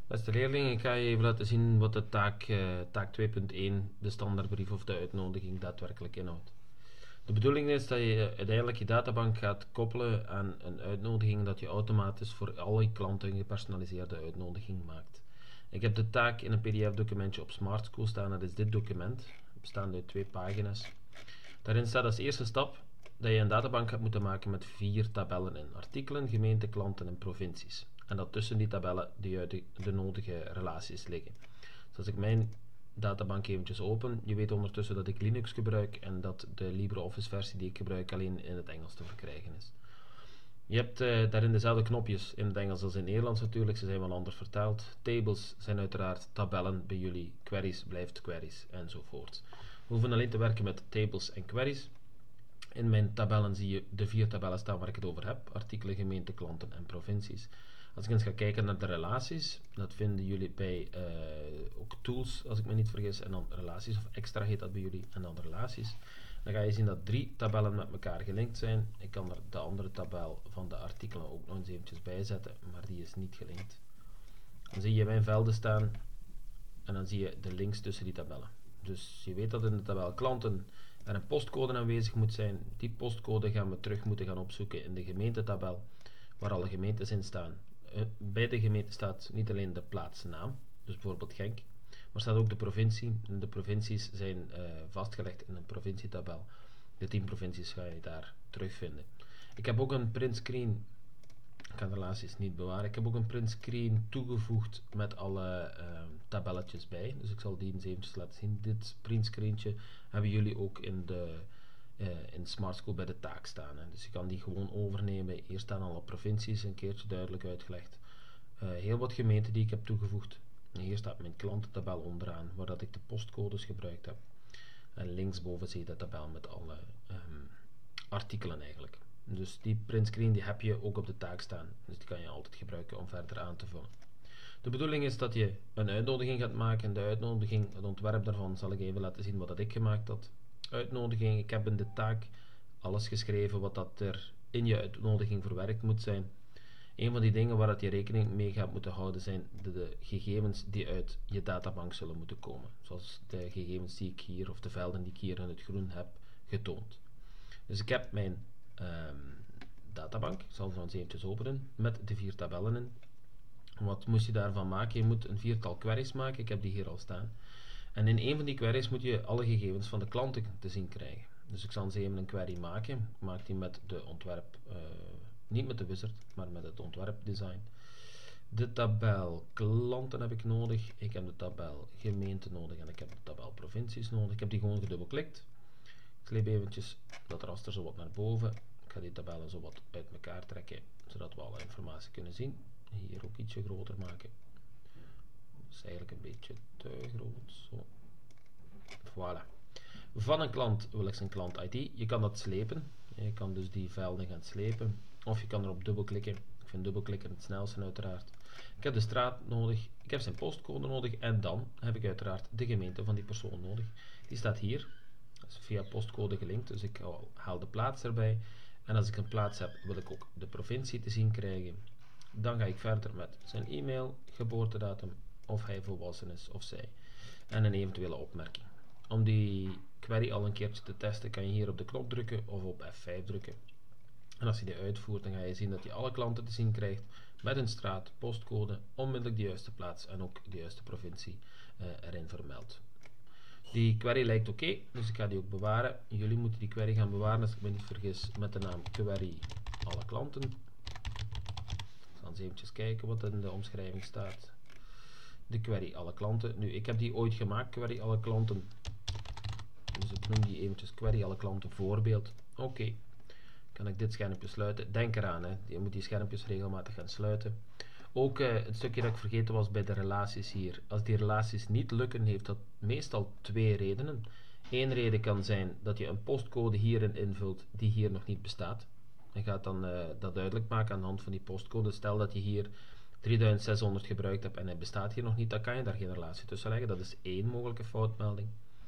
Beste leerling, ik ga je even laten zien wat de taak 2.1, de standaardbrief of de uitnodiging, daadwerkelijk inhoudt. De bedoeling is dat je uiteindelijk je databank gaat koppelen aan een uitnodiging dat je automatisch voor alle klanten een gepersonaliseerde uitnodiging maakt. Ik heb de taak in een pdf-documentje op Smart School staan, dat is dit document, bestaande uit 2 pagina's. Daarin staat als eerste stap dat je een databank gaat moeten maken met 4 tabellen in: artikelen, gemeenten, klanten en provincies. En dat tussen die tabellen de nodige relaties liggen. Dus als ik mijn databank eventjes open, je weet ondertussen dat ik Linux gebruik en dat de LibreOffice versie die ik gebruik alleen in het Engels te verkrijgen is. Je hebt daarin dezelfde knopjes in het Engels als in het Nederlands natuurlijk, ze zijn wel anders vertaald. Tables zijn uiteraard tabellen bij jullie, queries blijft queries enzovoort. We hoeven alleen te werken met tables en queries. In mijn tabellen zie je de 4 tabellen staan waar ik het over heb: artikelen, gemeenten, klanten en provincies. Als ik eens ga kijken naar de relaties, dat vinden jullie bij ook tools, als ik me niet vergis, en dan relaties, of extra heet dat bij jullie, en dan relaties. Dan ga je zien dat 3 tabellen met elkaar gelinkt zijn. Ik kan er de andere tabel van de artikelen ook nog eens eventjes bijzetten, maar die is niet gelinkt. Dan zie je mijn velden staan en dan zie je de links tussen die tabellen. Dus je weet dat in de tabel klanten er een postcode aanwezig moet zijn. Die postcode gaan we terug moeten gaan opzoeken in de gemeentetabel, waar alle gemeentes in staan. Bij de gemeente staat niet alleen de plaatsnaam, dus bijvoorbeeld Genk, maar staat ook de provincie. De provincies zijn vastgelegd in een provincietabel. De 10 provincies ga je daar terugvinden. Ik heb ook een printscreen. Ik kan de relaties niet bewaren. Ik heb ook een printscreen toegevoegd met alle tabelletjes bij. Dus ik zal die eens eventjes laten zien. Dit printscreentje hebben jullie ook in Smart School bij de taak staan. Hè. Dus je kan die gewoon overnemen. Hier staan alle provincies een keertje duidelijk uitgelegd. Heel wat gemeenten die ik heb toegevoegd. En hier staat mijn klantentabel onderaan, waar dat ik de postcodes gebruikt heb. En linksboven zie je de tabel met alle artikelen eigenlijk. Dus die printscreen die heb je ook op de taak staan. Dus die kan je altijd gebruiken om verder aan te vullen. De bedoeling is dat je een uitnodiging gaat maken. De uitnodiging, het ontwerp daarvan zal ik even laten zien wat ik gemaakt had. Uitnodiging, ik heb in de taak alles geschreven wat dat er in je uitnodiging verwerkt moet zijn. Een van die dingen waar dat je rekening mee gaat moeten houden zijn de gegevens die uit je databank zullen moeten komen. Zoals de gegevens die ik hier, of de velden die ik hier in het groen heb getoond. Dus ik heb mijn databank, ik zal ze eens eventjes openen, met de 4 tabellen in. Wat moest je daarvan maken? Je moet een 4-tal queries maken, ik heb die hier al staan. En in een van die queries moet je alle gegevens van de klanten te zien krijgen. Dus ik zal eens even een query maken. Ik maak die met de ontwerp, niet met de wizard, maar met het ontwerpdesign. De tabel klanten heb ik nodig, ik heb de tabel gemeente nodig en ik heb de tabel provincies nodig. Ik heb die gewoon gedubbelklikt. Ik sleep eventjes dat raster zo wat naar boven. Ik ga die tabellen zo wat uit elkaar trekken, zodat we alle informatie kunnen zien. Hier ook ietsje groter maken. Dat is eigenlijk een beetje te groot. Zo. Voilà. Van een klant wil ik zijn klant ID. Je kan dat slepen. Je kan dus die velden gaan slepen. Of je kan erop dubbelklikken. Ik vind dubbelklikken het snelste uiteraard. Ik heb de straat nodig. Ik heb zijn postcode nodig. En dan heb ik uiteraard de gemeente van die persoon nodig. Die staat hier. Dat is via postcode gelinkt. Dus ik haal de plaats erbij. En als ik een plaats heb, wil ik ook de provincie te zien krijgen. Dan ga ik verder met zijn e-mail, geboortedatum, of hij volwassen is of zij. En een eventuele opmerking. Om die query al een keertje te testen, kan je hier op de knop drukken of op F5 drukken. En als je die uitvoert, dan ga je zien dat je alle klanten te zien krijgt met een straat, postcode, onmiddellijk de juiste plaats en ook de juiste provincie erin vermeld. Die query lijkt oké, dus ik ga die ook bewaren. Jullie moeten die query gaan bewaren, als ik me niet vergis, met de naam query alle klanten. Ik zal eens eventjes kijken wat in de omschrijving staat. De query alle klanten. Nu, ik heb die ooit gemaakt, query alle klanten. Dus ik noem die eventjes query alle klanten voorbeeld. Oké. Kan ik dit schermpje sluiten? Denk eraan, hè. Je moet die schermpjes regelmatig gaan sluiten. Ook het stukje dat ik vergeten was bij de relaties hier. Als die relaties niet lukken, heeft dat meestal 2 redenen. Eén reden kan zijn dat je een postcode hierin invult die hier nog niet bestaat. Je gaat dan dat duidelijk maken aan de hand van die postcode. Stel dat je hier 3600 gebruikt hebt en hij bestaat hier nog niet, dan kan je daar geen relatie tussen leggen. Dat is één mogelijke foutmelding.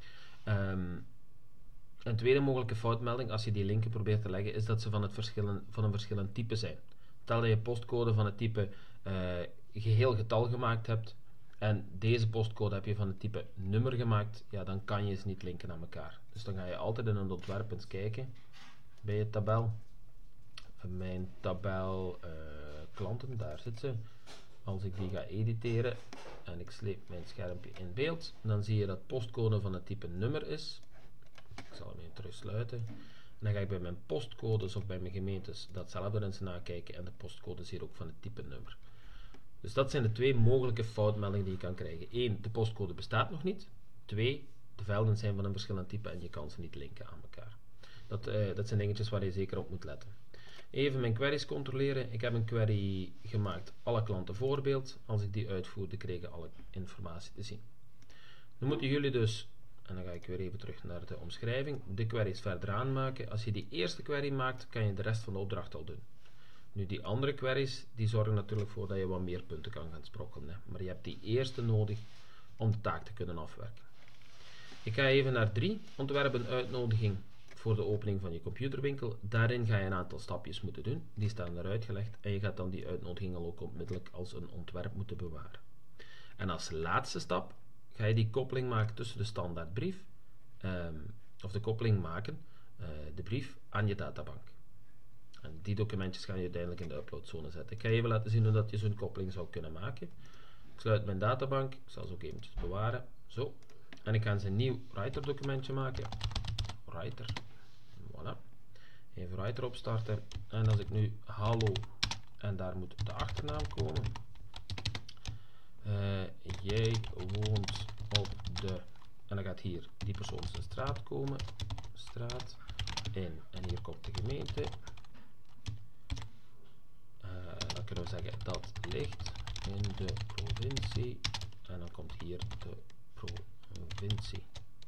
Een tweede mogelijke foutmelding, als je die linken probeert te leggen, is dat ze van een verschillend type zijn. Stel dat je postcode van het type geheel getal gemaakt hebt en deze postcode heb je van het type nummer gemaakt, ja, dan kan je ze niet linken aan elkaar. Dus dan ga je altijd in het ontwerp eens kijken bij je tabel. Mijn tabel klanten, daar zit ze. Als ik die ga editeren en ik sleep mijn schermpje in beeld, dan zie je dat postcode van het type nummer is. Ik zal hem even terug sluiten. En dan ga ik bij mijn postcodes of bij mijn gemeentes datzelfde eens nakijken en de postcode is hier ook van het type nummer. Dus dat zijn de twee mogelijke foutmeldingen die je kan krijgen. 1. De postcode bestaat nog niet. 2. De velden zijn van een verschillend type en je kan ze niet linken aan elkaar. Dat zijn dingetjes waar je zeker op moet letten. Even mijn queries controleren. Ik heb een query gemaakt, alle klanten voorbeeld. Als ik die uitvoerde, kregen alle informatie te zien. Dan moeten jullie dus, en dan ga ik weer even terug naar de omschrijving, de queries verder aanmaken. Als je die eerste query maakt, kan je de rest van de opdracht al doen. Nu, die andere queries, die zorgen natuurlijk voor dat je wat meer punten kan gaan sprokkelen. Hè. Maar je hebt die eerste nodig om de taak te kunnen afwerken. Ik ga even naar 3, ontwerp een uitnodiging voor de opening van je computerwinkel. Daarin ga je een aantal stapjes moeten doen. Die staan er uitgelegd. En je gaat dan die uitnodiging al ook onmiddellijk als een ontwerp moeten bewaren. En als laatste stap ga je die koppeling maken tussen de standaardbrief, of de koppeling maken, de brief aan je databank. En die documentjes ga je uiteindelijk in de uploadzone zetten. Ik ga even laten zien hoe dat je zo'n koppeling zou kunnen maken. Ik sluit mijn databank. Ik zal ze ook eventjes bewaren. Zo. En ik ga eens een nieuw writer documentje maken. Writer. Voilà. Even writer opstarten. En als ik nu hallo en daar moet de achternaam komen. Jij woont op de, en dan gaat hier die persoon zijn straat komen. Straat in. En hier komt de gemeente. Dan kunnen we zeggen dat ligt in de provincie. En dan komt hier de provincie.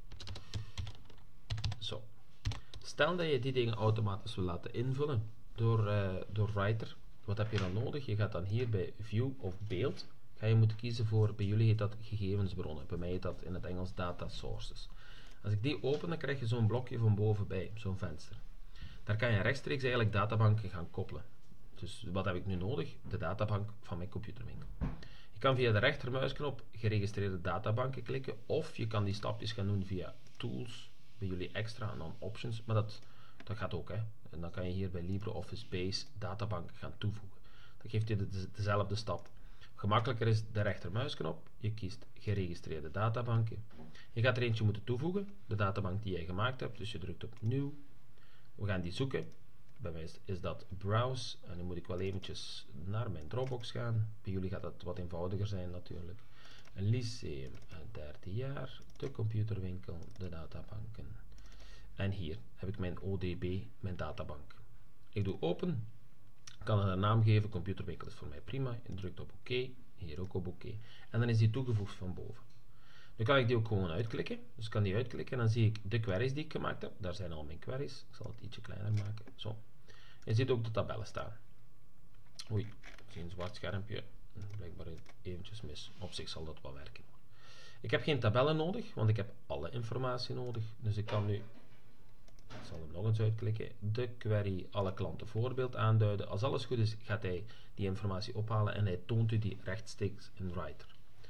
Zo. Stel dat je die dingen automatisch wil laten invullen door Writer. Wat heb je dan nodig? Je gaat dan hier bij View of Beeld. Ga je moeten kiezen voor, bij jullie heet dat gegevensbronnen. Bij mij heet dat in het Engels Data Sources. Als ik die open, dan krijg je zo'n blokje van bovenbij, zo'n venster. Daar kan je rechtstreeks eigenlijk databanken gaan koppelen. Dus wat heb ik nu nodig? De databank van mijn computerwinkel. Je kan via de rechtermuisknop geregistreerde databanken klikken, of je kan die stapjes gaan doen via Tools, bij jullie extra en dan Options, maar dat gaat ook. Hè. En dan kan je hier bij LibreOffice Base databanken gaan toevoegen. Dat geeft je dezelfde stap. Gemakkelijker is de rechtermuisknop, je kiest geregistreerde databanken. Je gaat er eentje moeten toevoegen, de databank die jij gemaakt hebt, dus je drukt op nieuw. We gaan die zoeken. Bij mij is dat browse en nu moet ik wel eventjes naar mijn Dropbox gaan. Bij jullie gaat dat wat eenvoudiger zijn natuurlijk. Een lyceum, een derde jaar, de computerwinkel, de databanken. En hier heb ik mijn ODB, mijn databank. Ik doe open, kan er een naam geven, computerwinkel is voor mij prima. Je drukt op OK, hier ook op OK. En dan is die toegevoegd van boven. Nu kan ik die ook gewoon uitklikken. Dus ik kan die uitklikken en dan zie ik de queries die ik gemaakt heb. Daar zijn al mijn queries. Ik zal het ietsje kleiner maken. Zo. Je ziet ook de tabellen staan. Oei, ik zie een zwart schermpje. Blijkbaar eventjes mis. Op zich zal dat wel werken. Ik heb geen tabellen nodig, want ik heb alle informatie nodig. Dus ik kan nu, ik zal hem nog eens uitklikken, de query alle klanten voorbeeld aanduiden. Als alles goed is, gaat hij die informatie ophalen en hij toont u die rechtstreeks in Writer.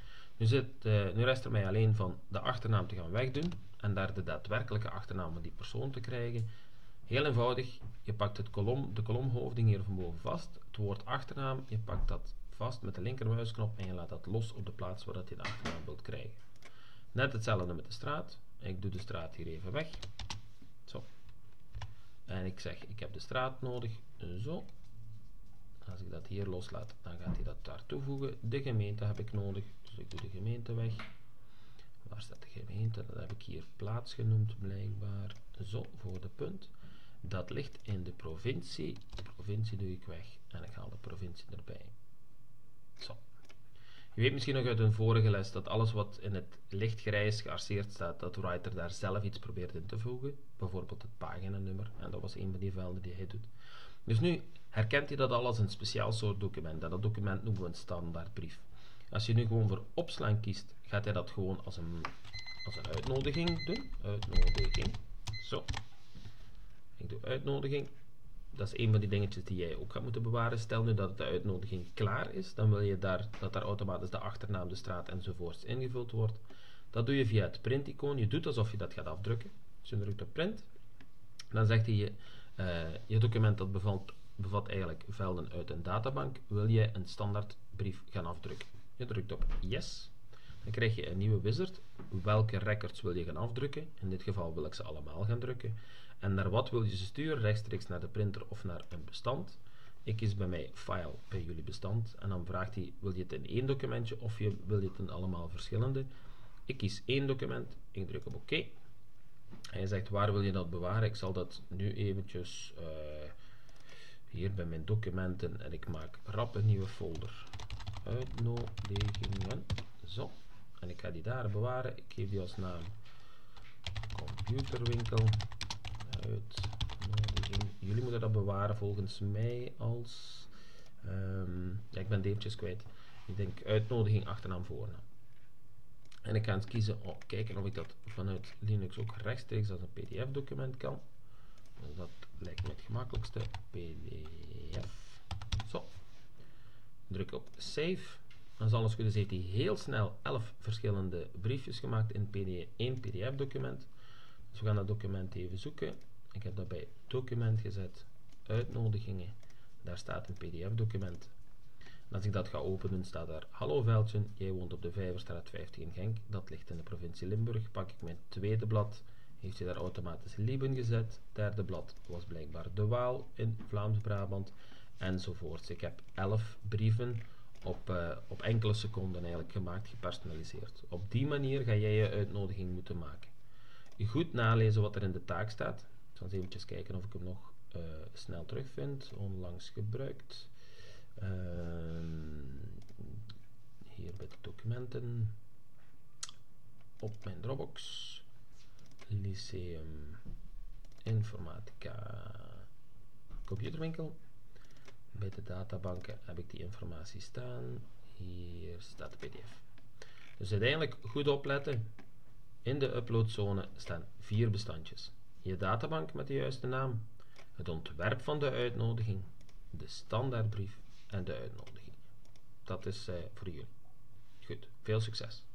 Nu rest er mij alleen van de achternaam te gaan wegdoen en daar de daadwerkelijke achternaam van die persoon te krijgen. Heel eenvoudig, je pakt de kolomhoofding hier van boven vast, het woord achternaam, je pakt dat vast met de linkermuisknop en je laat dat los op de plaats waar je de achternaam wilt krijgen. Net hetzelfde met de straat, ik doe de straat hier even weg. Zo. En ik zeg, ik heb de straat nodig, zo. Als ik dat hier loslaat, dan gaat hij dat daar toevoegen. De gemeente heb ik nodig, dus ik doe de gemeente weg. Waar staat de gemeente? Dat heb ik hier plaats genoemd, blijkbaar. Zo, voor de punt. Dat ligt in de provincie. De provincie doe ik weg en ik haal de provincie erbij. Zo. Je weet misschien nog uit een vorige les dat alles wat in het lichtgrijs gearceerd staat, dat Writer daar zelf iets probeert in te voegen. Bijvoorbeeld het paginanummer. En dat was een van die velden die hij doet. Dus nu herkent hij dat al als een speciaal soort document. En dat document noemen we een standaardbrief. Als je nu gewoon voor opslaan kiest, gaat hij dat gewoon als een uitnodiging doen. Uitnodiging. Zo. Ik doe uitnodiging. dat is een van die dingetjes die jij ook gaat moeten bewaren. Stel nu dat de uitnodiging klaar is, dan wil je dat daar automatisch de achternaam, de straat enzovoorts ingevuld wordt. Dat doe je via het print-icoon. Je doet alsof je dat gaat afdrukken. Dus je drukt op print. Dan zegt hij je document dat bevat eigenlijk velden uit een databank. Wil je een standaardbrief gaan afdrukken? Je drukt op yes. Dan krijg je een nieuwe wizard. Welke records wil je gaan afdrukken? In dit geval wil ik ze allemaal gaan drukken. En naar wat wil je ze sturen? Rechtstreeks naar de printer of naar een bestand. Ik kies bij mij file, bij jullie bestand. En dan vraagt hij, wil je het in één documentje of wil je het in allemaal verschillende? Ik kies één document. Ik druk op oké. En je zegt, waar wil je dat bewaren? Ik zal dat nu eventjes hier bij mijn documenten en ik maak rap een nieuwe folder. Uitnodigingen. Zo. En ik ga die daar bewaren. Ik geef die als naam computerwinkel. Uitnodiging. Jullie moeten dat bewaren volgens mij als... ja, ik ben het eventjes kwijt. Ik denk uitnodiging, achternaam, voornaam. En ik ga eens kiezen, kijken of ik dat vanuit Linux ook rechtstreeks als een PDF-document kan. Dus dat lijkt me het gemakkelijkste. PDF. Zo. Druk op Save. Dan zal ons kunnen zien, heeft hij heel snel 11 verschillende briefjes gemaakt in één PDF-document. Dus we gaan dat document even zoeken. Ik heb dat bij document gezet. Uitnodigingen. Daar staat een PDF-document. En als ik dat ga openen, staat daar: hallo Veldje, jij woont op de Vijverstraat 15 in Genk. Dat ligt in de provincie Limburg. Pak ik mijn tweede blad. Heeft hij daar automatisch Lieben gezet. Derde blad was blijkbaar De Waal in Vlaams-Brabant. Enzovoorts. Ik heb 11 brieven op enkele seconden eigenlijk gemaakt, gepersonaliseerd. Op die manier ga jij je uitnodiging moeten maken. Je goed nalezen wat er in de taak staat. Ik zal eens eventjes kijken of ik hem nog snel terugvind. Onlangs gebruikt. Hier bij de documenten. Op mijn Dropbox. Lyceum Informatica Computerwinkel. Bij de databanken heb ik die informatie staan. Hier staat de PDF. Dus uiteindelijk goed opletten. In de uploadzone staan 4 bestandjes. Je databank met de juiste naam, het ontwerp van de uitnodiging, de standaardbrief en de uitnodiging. Dat is voor jullie. Goed, veel succes!